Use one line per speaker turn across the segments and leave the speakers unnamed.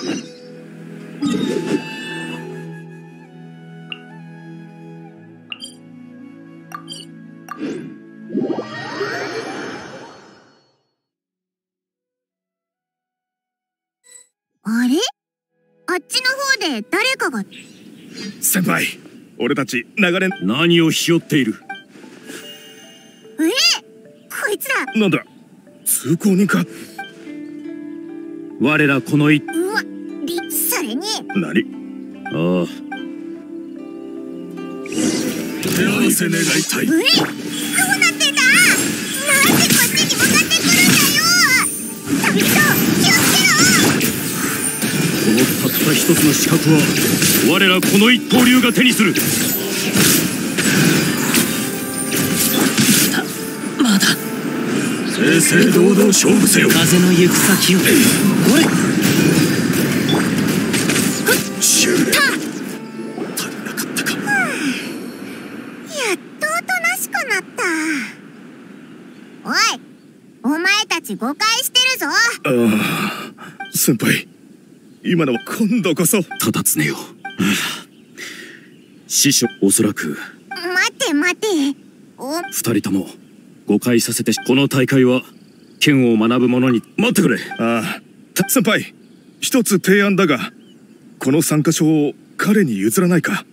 あれ？あっちの方で誰かが。
先輩、俺たち流れ。
何をひよっている？
こいつら。
なんだ、通行人か。
我らこの一。
うわ、それに。
何？
ああ。
手合わせ願いたい。
どうなってんだ？なんでこっちに向かってくるんだよ。旅人、気をつけろ。
このたった一つの資格は我らこの一刀流が手にする。まだ
正々堂々勝負せよ。
風の行く先を。これ
シューレ足りなかったか。
やっとおとなしくなった。おい、お前たち誤解してるぞ。
先輩、今のは今度こそ。
ただつねよ。師匠、おそらく
待て。
二人とも誤解させて。この大会は剣を学ぶ者に。待ってくれ。
先輩、一つ提案だが、この参加賞を彼に譲らないか。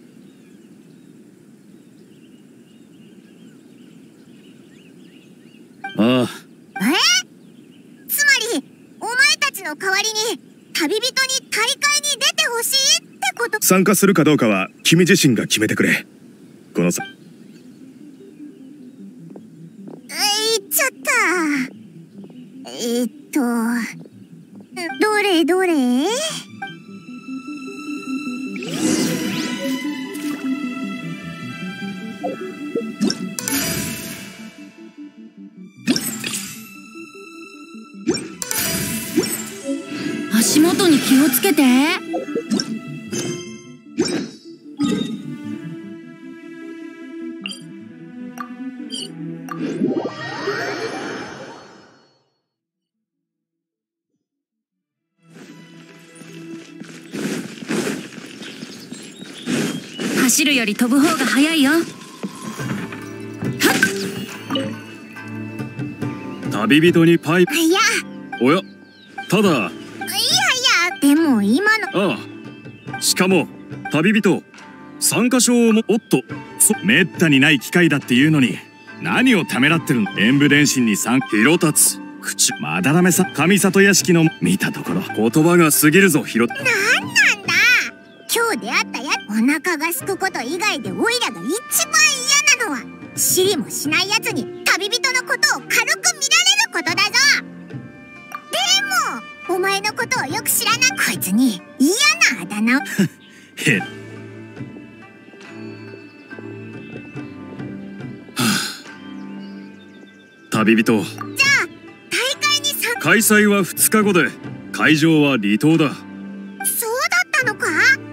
ああ。
つまりお前たちの代わりに旅人に大会に出てほしいってこと？
参加するかどうかは君自身が決めてくれ。このさ。
言っちゃった。どれ？
足元に気をつけて。走るより飛ぶ方が早いよ。
旅人にパイプ。
いや。
おや、ただ。
でも今の。
ああ、しかも旅人参加賞も。おっと、めったにない機会だっていうのに何をためらってるの。演武伝心に広達口まだらめさ上里屋敷の見たところ言葉が過ぎるぞ。なん
だ今日出会ったお腹がすくこと以外でオイラが一番嫌なのは知りもしないやつに旅人のことを軽く見られることだぞ。でもお前のことをよく知らないこいつに嫌なあだ名を
へ旅人。
じゃあ大会に
開催は2日後で会場は離島だ。
そうだったのか。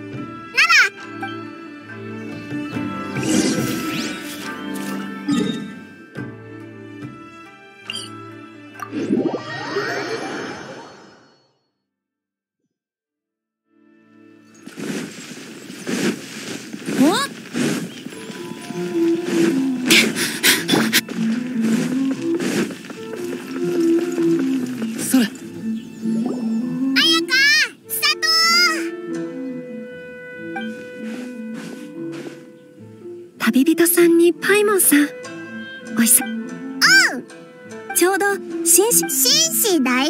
旅人さんにパイモンさん、おいし。ちょうど紳士大。
え？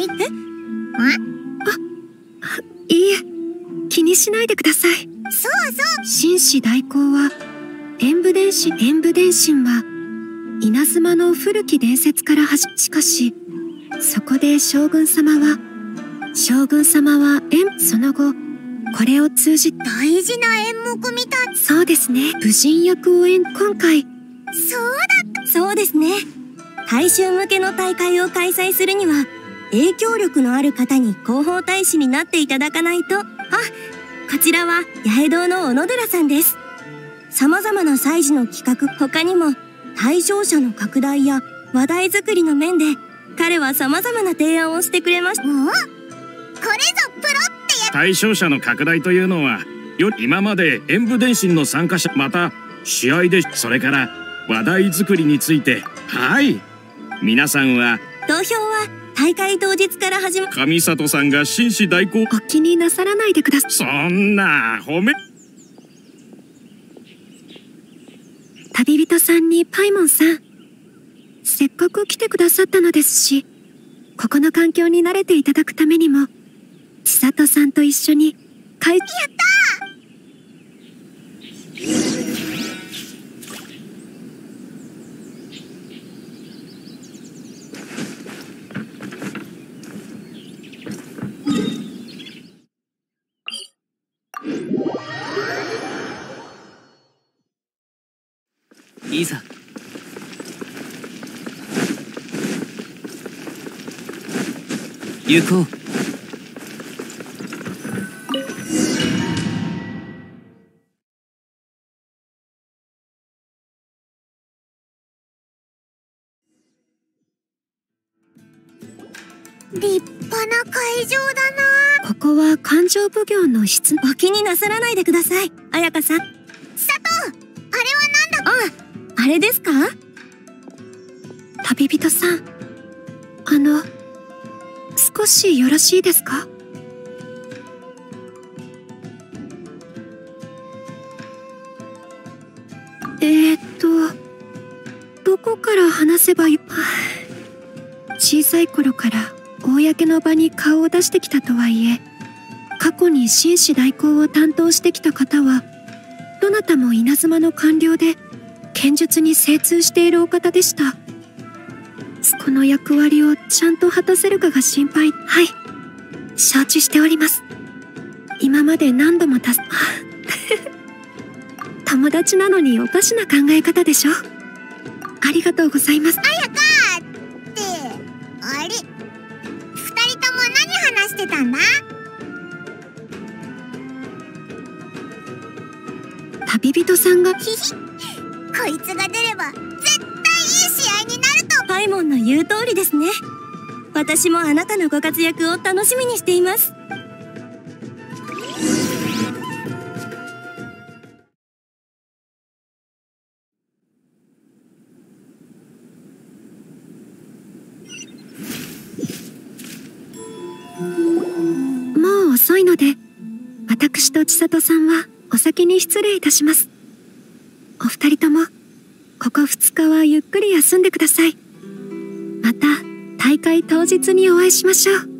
いいえ、気にしないでください。
そう
紳士代行は演武伝心は稲妻の古き伝説からしかしそこで将軍様はその後これを通じ
大事な演目みたい。
そうですね、武人役を今回。
そうですね。大衆向けの大会を開催するには影響力のある方に広報大使になっていただかないと。こちらは八重堂の小野寺さんです。様々な祭事の企画、他にも対象者の拡大や話題作りの面で彼は様々な提案をしてくれました。
これぞプロってや
対象者の拡大というのは今まで演武電信の参加者、また試合で、それから話題作りについて、はい、皆さんは
投票は大会当日から始ま。
上里さんが紳士代行。
お気になさらないでください。
そんな褒め。
旅人さんにパイモンさん、せっかく来てくださったのですし、ここの環境に慣れていただくためにも千里さんと一緒にやった
いざ行こう。
立派な会場だな。
ここは勘定奉行の室。
お気になさらないでください、彩香さん。
千里、あれはなんだ。
あれですか？
旅人さん、少しよろしいですか？どこから話せばいい？小さい頃から公の場に顔を出してきたとはいえ、過去に紳士代行を担当してきた方はどなたも稲妻の官僚で剣術に精通しているお方でした。この役割をちゃんと果たせるかが心配。はい、承知しております。今まで何度も友達なのにおかしな考え方でしょ。ありがとうございます。
彩香って、あれ、二人とも何話してたんだ？
旅人さんが
ひひ、こいつが出れば絶対いい試合になると。
パイモンの言う通りですね。私もあなたのご活躍を楽しみにしています。
もう遅いので、私と千里さんはお先に失礼いたします。お二人ともここ2日はゆっくり休んでください。また大会当日にお会いしましょう。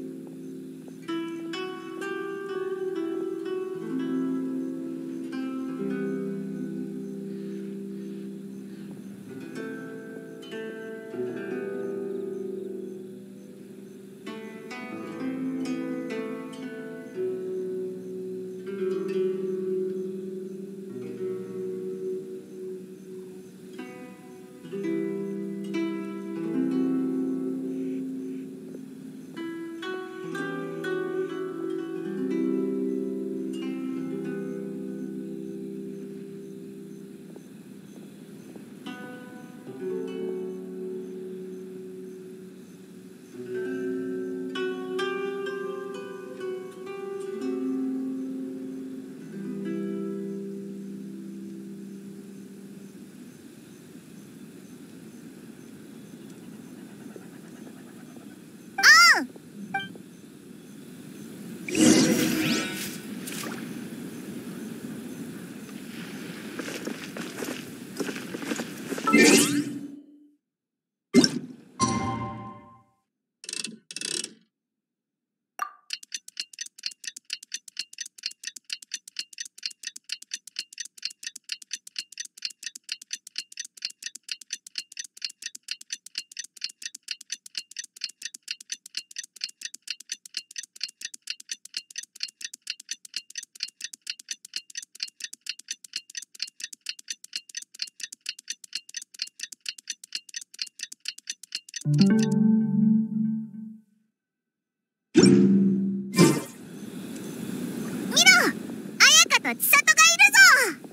千里がいるぞ。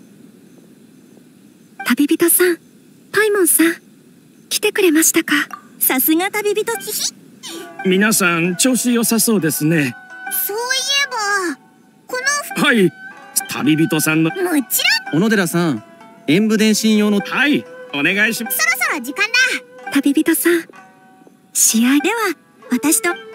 旅人さん、パイモンさん、来てくれましたか。
さすが旅人。
皆さん調子良さそうですね。
そういえばこ
はい、旅人さんの。
のもち
小野寺さん、演武伝心用の。
はい、お願いします。
ろんそろ時間だ。
旅人さん、試合
では私と